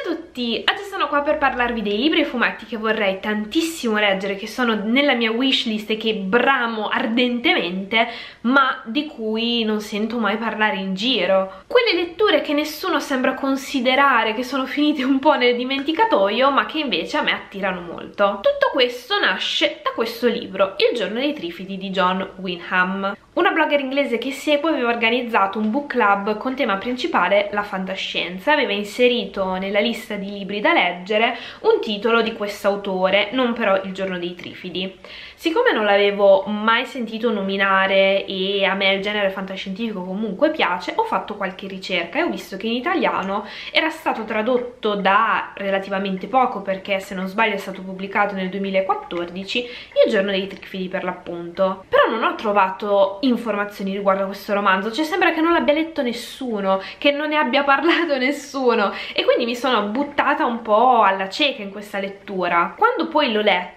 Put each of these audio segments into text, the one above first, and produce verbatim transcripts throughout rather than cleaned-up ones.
tutti! Oggi sono qua per parlarvi dei libri e fumetti che vorrei tantissimo leggere, che sono nella mia wishlist e che bramo ardentemente, ma di cui non sento mai parlare in giro. Quelle letture che nessuno sembra considerare, che sono finite un po' nel dimenticatoio, ma che invece a me attirano molto. Tutto questo nasce da questo libro, Il giorno dei trifidi di John Wyndham. Una blogger inglese che seguo aveva organizzato un book club con tema principale la fantascienza, aveva inserito nella lista di libri da leggere un titolo di quest'autore, non però Il giorno dei trifidi. Siccome non l'avevo mai sentito nominare e a me il genere fantascientifico comunque piace, ho fatto qualche ricerca e ho visto che in italiano era stato tradotto da relativamente poco, perché se non sbaglio è stato pubblicato nel duemilaquattordici, Il giorno dei trifidi per l'appunto. Però non ho trovato informazioni riguardo a questo romanzo, cioè sembra che non l'abbia letto nessuno, che non ne abbia parlato nessuno, e quindi mi sono buttata un po' alla cieca in questa lettura. Quando poi l'ho letto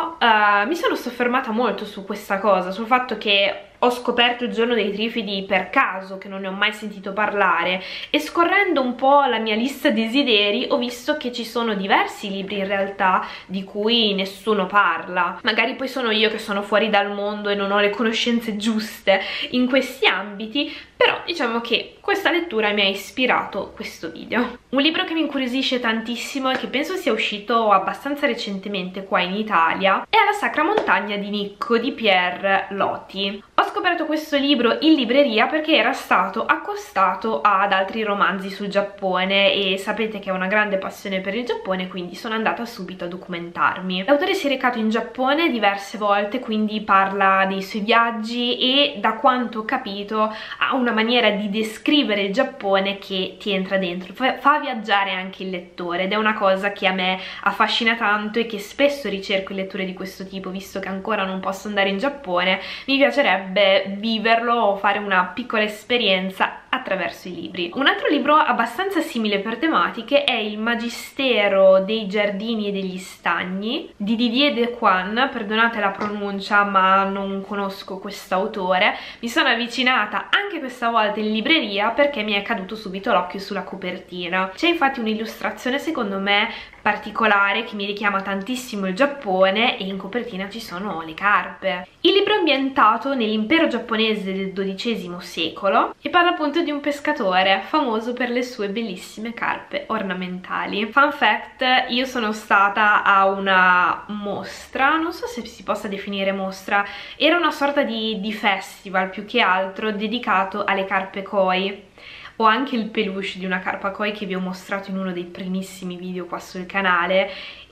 Uh, mi sono soffermata molto su questa cosa, sul fatto che ho scoperto Il giorno dei trifidi per caso, che non ne ho mai sentito parlare, e scorrendo un po' la mia lista desideri ho visto che ci sono diversi libri in realtà di cui nessuno parla. Magari poi sono io che sono fuori dal mondo e non ho le conoscenze giuste in questi ambiti, però diciamo che questa lettura mi ha ispirato questo video. Un libro che mi incuriosisce tantissimo e che penso sia uscito abbastanza recentemente qua in Italia è La Sacra Montagna di Nicco di Pierre Loti. Ho scoperto questo libro in libreria perché era stato accostato ad altri romanzi sul Giappone e sapete che ho una grande passione per il Giappone, quindi sono andata subito a documentarmi. L'autore si è recato in Giappone diverse volte, quindi parla dei suoi viaggi e, da quanto ho capito, ha una maniera di descrivere il Giappone che ti entra dentro, fa viaggiare anche il lettore, ed è una cosa che a me affascina tanto e che spesso ricerco in letture di questo tipo, visto che ancora non posso andare in Giappone. Mi piacerebbe viverlo o fare una piccola esperienza attraverso i libri. Un altro libro abbastanza simile per tematiche è Il Magistero dei giardini e degli stagni di Didier Dequan. Perdonate la pronuncia, ma non conosco quest'autore. Mi sono avvicinata anche questa volta in libreria perché mi è caduto subito l'occhio sulla copertina. C'è infatti un'illustrazione secondo me particolare che mi richiama tantissimo il Giappone, e in copertina ci sono le carpe. Il libro è ambientato nell'impero giapponese del dodicesimo secolo e parla appunto di un pescatore famoso per le sue bellissime carpe ornamentali. Fun fact: io sono stata a una mostra, non so se si possa definire mostra, era una sorta di, di festival più che altro dedicato alle carpe koi. Ho anche il peluche di una carpa koi che vi ho mostrato in uno dei primissimi video qua sul canale,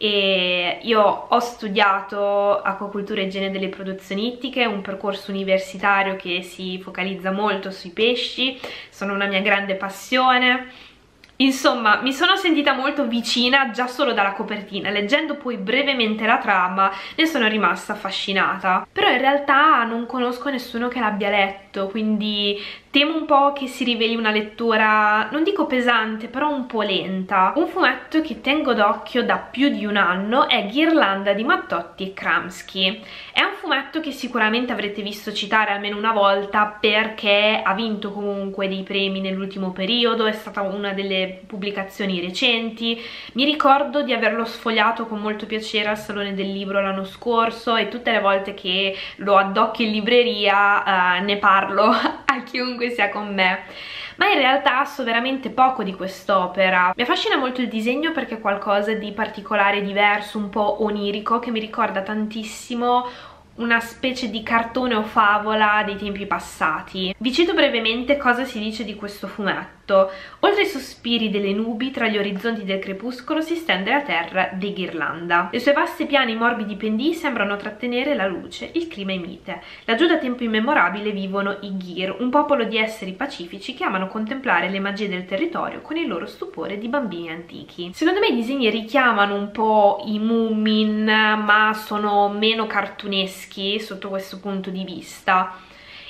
e io ho studiato acquacoltura e igiene delle produzioni ittiche, un percorso universitario che si focalizza molto sui pesci, sono una mia grande passione. Insomma, mi sono sentita molto vicina già solo dalla copertina. Leggendo poi brevemente la trama ne sono rimasta affascinata, però in realtà non conosco nessuno che l'abbia letto, quindi temo un po' che si riveli una lettura, non dico pesante, però un po' lenta. Un fumetto che tengo d'occhio da più di un anno è Ghirlanda di Mattotti e Kramsky. È un fumetto che sicuramente avrete visto citare almeno una volta, perché ha vinto comunque dei premi nell'ultimo periodo, è stata una delle pubblicazioni recenti. Mi ricordo di averlo sfogliato con molto piacere al Salone del Libro l'anno scorso, e tutte le volte che lo addocchio in libreria eh, ne parlo a chiunque sia con me. Ma in realtà so veramente poco di quest'opera. Mi affascina molto il disegno perché è qualcosa di particolare, diverso, un po' onirico, che mi ricorda tantissimo una specie di cartone o favola dei tempi passati. Vi cito brevemente cosa si dice di questo fumetto. Oltre ai sospiri delle nubi, tra gli orizzonti del crepuscolo si stende la terra di Ghirlanda. Le sue vaste piani morbidi pendii sembrano trattenere la luce, il clima è mite. Laggiù da tempo immemorabile vivono i Ghir, un popolo di esseri pacifici che amano contemplare le magie del territorio con il loro stupore di bambini antichi. Secondo me i disegni richiamano un po' i Moomin, ma sono meno cartuneschi sotto questo punto di vista.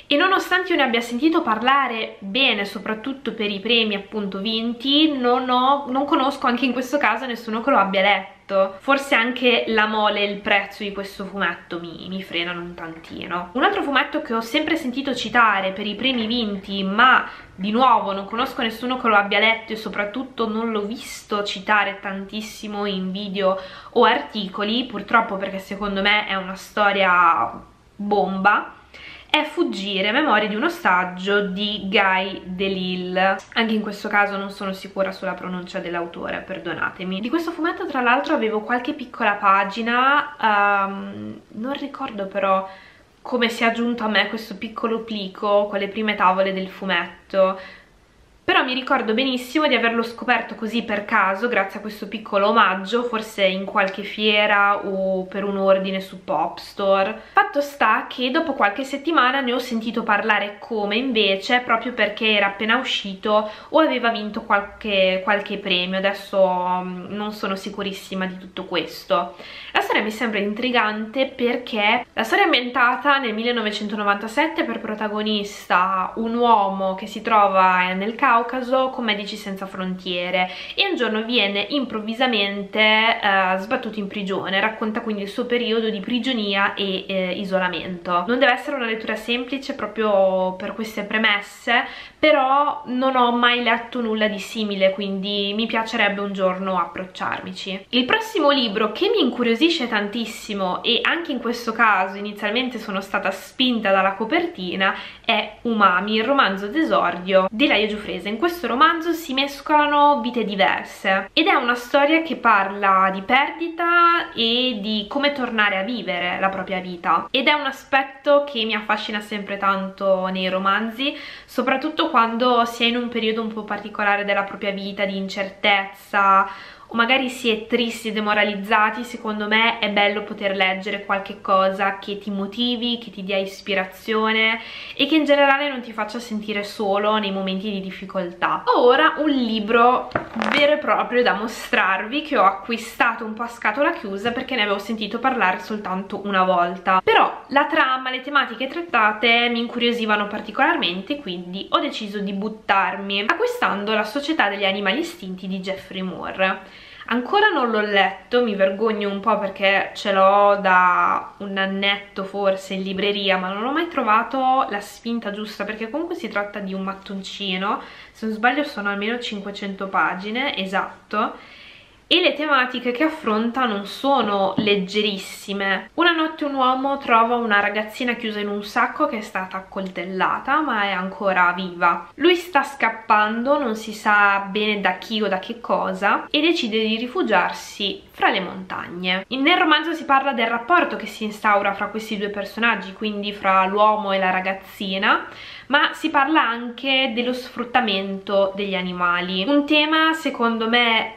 e nonostante io ne abbia sentito parlare bene, soprattutto per i premi appunto vinti, non, ho, non conosco anche in questo caso nessuno che lo abbia letto. Forse anche la mole e il prezzo di questo fumetto mi, mi frenano un tantino. Un altro fumetto che ho sempre sentito citare per i premi vinti, ma di nuovo non conosco nessuno che lo abbia letto e soprattutto non l'ho visto citare tantissimo in video o articoli, purtroppo, perché secondo me è una storia bomba, è Fuggire, memorie di un ostaggio di Guy Delisle. Anche in questo caso non sono sicura sulla pronuncia dell'autore, perdonatemi. Di questo fumetto tra l'altro avevo qualche piccola pagina, um, non ricordo però come sia giunto a me questo piccolo plico con le prime tavole del fumetto, però mi ricordo benissimo di averlo scoperto così per caso, grazie a questo piccolo omaggio, forse in qualche fiera o per un ordine su Popstore. Fatto sta che dopo qualche settimana ne ho sentito parlare come invece, proprio perché era appena uscito o aveva vinto qualche, qualche premio. Adesso um, non sono sicurissima di tutto questo. La storia mi sembra intrigante perché la storia è ambientata nel millenovecentonovantasette, per protagonista un uomo che si trova nel Caucaso con Medici Senza Frontiere e un giorno viene improvvisamente eh, sbattuto in prigione. Racconta quindi il suo periodo di prigionia e eh, isolamento. Non deve essere una lettura semplice proprio per queste premesse, però non ho mai letto nulla di simile, quindi mi piacerebbe un giorno approcciarmici. Il prossimo libro che mi incuriosisce tantissimo, e anche in questo caso inizialmente sono stata spinta dalla copertina, è Umami, il romanzo d'esordio di Laia Giuffrese. In questo romanzo si mescolano vite diverse ed è una storia che parla di perdita e di come tornare a vivere la propria vita, ed è un aspetto che mi affascina sempre tanto nei romanzi, soprattutto quando si è in un periodo un po' particolare della propria vita di incertezza o magari si è tristi e demoralizzati. Secondo me è bello poter leggere qualche cosa che ti motivi, che ti dia ispirazione e che in generale non ti faccia sentire solo nei momenti di difficoltà. Ho ora un libro vero e proprio da mostrarvi che ho acquistato un po' a scatola chiusa perché ne avevo sentito parlare soltanto una volta, però la trama, le tematiche trattate mi incuriosivano particolarmente, quindi ho deciso di buttarmi acquistando La Società degli Animali Estinti di Geoffrey Moore. Ancora non l'ho letto, mi vergogno un po' perché ce l'ho da un annetto forse in libreria, ma non ho mai trovato la spinta giusta, perché comunque si tratta di un mattoncino, se non sbaglio sono almeno cinquecento pagine, esatto, e le tematiche che affronta non sono leggerissime. Una notte un uomo trova una ragazzina chiusa in un sacco che è stata accoltellata ma è ancora viva. Lui sta scappando, non si sa bene da chi o da che cosa, e decide di rifugiarsi fra le montagne. Nel romanzo si parla del rapporto che si instaura fra questi due personaggi, quindi fra l'uomo e la ragazzina, ma si parla anche dello sfruttamento degli animali, un tema secondo me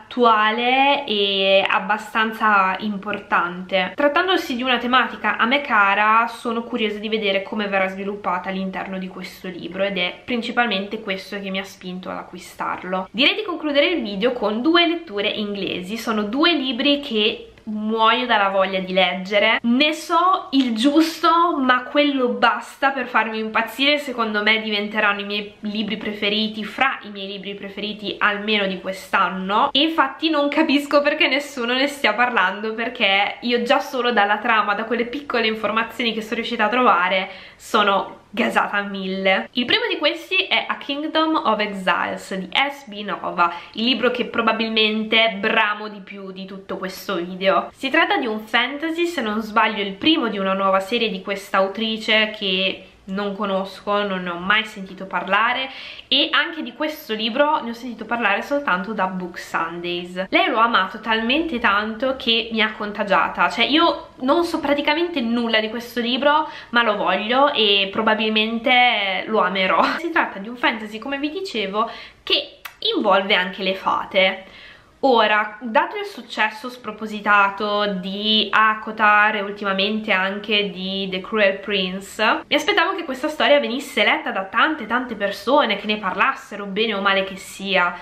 attuale e abbastanza importante. Trattandosi di una tematica a me cara, sono curiosa di vedere come verrà sviluppata all'interno di questo libro, ed è principalmente questo che mi ha spinto ad acquistarlo. Direi di concludere il video con due letture inglesi. Sono due libri che muoio dalla voglia di leggere, ne so il giusto ma quello basta per farmi impazzire. Secondo me diventeranno i miei libri preferiti, fra i miei libri preferiti almeno di quest'anno, e infatti non capisco perché nessuno ne stia parlando, perché io già solo dalla trama, da quelle piccole informazioni che sono riuscita a trovare, sono gasata a mille. Il primo di questi è A Kingdom of Exiles di S B Nova, il libro che probabilmente bramo di più di tutto questo video. Si tratta di un fantasy, se non sbaglio il primo di una nuova serie di questa autrice che non conosco, non ne ho mai sentito parlare, e anche di questo libro ne ho sentito parlare soltanto da Book Sundays. Lei lo ha amato talmente tanto che mi ha contagiata, cioè io non so praticamente nulla di questo libro ma lo voglio e probabilmente lo amerò. Si tratta di un fantasy, come vi dicevo, che involve anche le fate. Ora, dato il successo spropositato di ACOTAR e ultimamente anche di The Cruel Prince, mi aspettavo che questa storia venisse letta da tante tante persone, che ne parlassero bene o male che sia.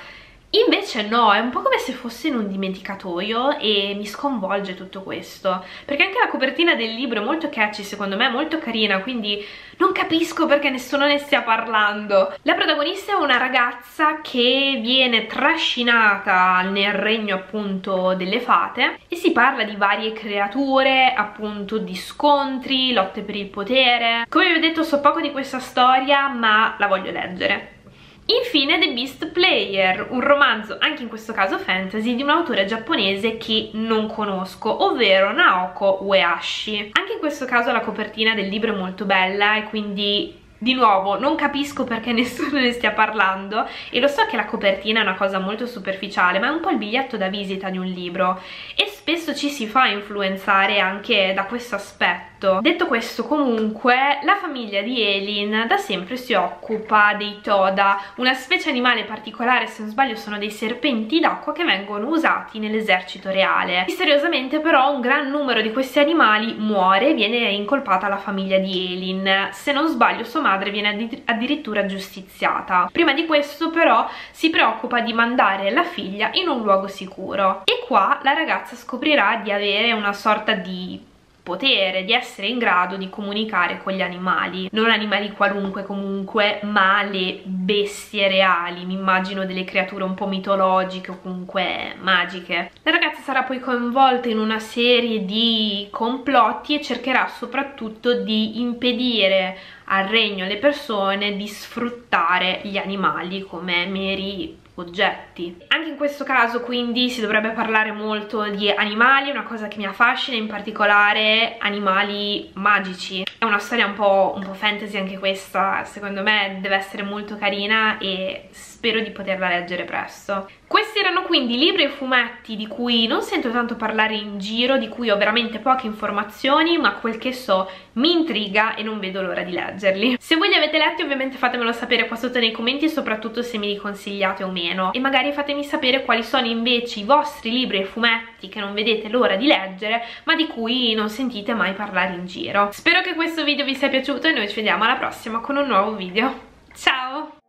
Invece no, è un po' come se fosse in un dimenticatoio e mi sconvolge tutto questo, perché anche la copertina del libro è molto catchy, secondo me, molto carina, quindi non capisco perché nessuno ne stia parlando. La protagonista è una ragazza che viene trascinata nel regno appunto delle fate e si parla di varie creature, appunto di scontri, lotte per il potere. Come vi ho detto, so poco di questa storia, ma la voglio leggere. Infine The Beast Player, un romanzo, anche in questo caso fantasy, di un autore giapponese che non conosco, ovvero Naoko Ueashi. Anche in questo caso la copertina del libro è molto bella e quindi, di nuovo, non capisco perché nessuno ne stia parlando, e lo so che la copertina è una cosa molto superficiale, ma è un po' il biglietto da visita di un libro e spesso ci si fa influenzare anche da questo aspetto. Detto questo, comunque, la famiglia di Elin da sempre si occupa dei Toda, una specie animale particolare, se non sbaglio sono dei serpenti d'acqua che vengono usati nell'esercito reale. Misteriosamente però un gran numero di questi animali muore e viene incolpata la famiglia di Elin. Se non sbaglio sua madre viene addirittura giustiziata. Prima di questo però si preoccupa di mandare la figlia in un luogo sicuro e qua la ragazza scoprirà di avere una sorta di potere, di essere in grado di comunicare con gli animali, non animali qualunque comunque, ma le bestie reali. Mi immagino delle creature un po' mitologiche o comunque magiche. La ragazza sarà poi coinvolta in una serie di complotti e cercherà soprattutto di impedire al regno alle persone di sfruttare gli animali come meri oggetti. Anche in questo caso quindi si dovrebbe parlare molto di animali, una cosa che mi affascina, in particolare animali magici. È una storia un po', un po' fantasy anche questa, secondo me deve essere molto carina e spero di poterla leggere presto. Questi erano quindi libri e fumetti di cui non sento tanto parlare in giro, di cui ho veramente poche informazioni, ma quel che so mi intriga e non vedo l'ora di leggerli. Se voi li avete letti ovviamente fatemelo sapere qua sotto nei commenti, e soprattutto se me li consigliate o meno, e magari fatemi sapere quali sono invece i vostri libri e fumetti che non vedete l'ora di leggere ma di cui non sentite mai parlare in giro. Spero che questo video vi sia piaciuto e noi ci vediamo alla prossima con un nuovo video. Ciao!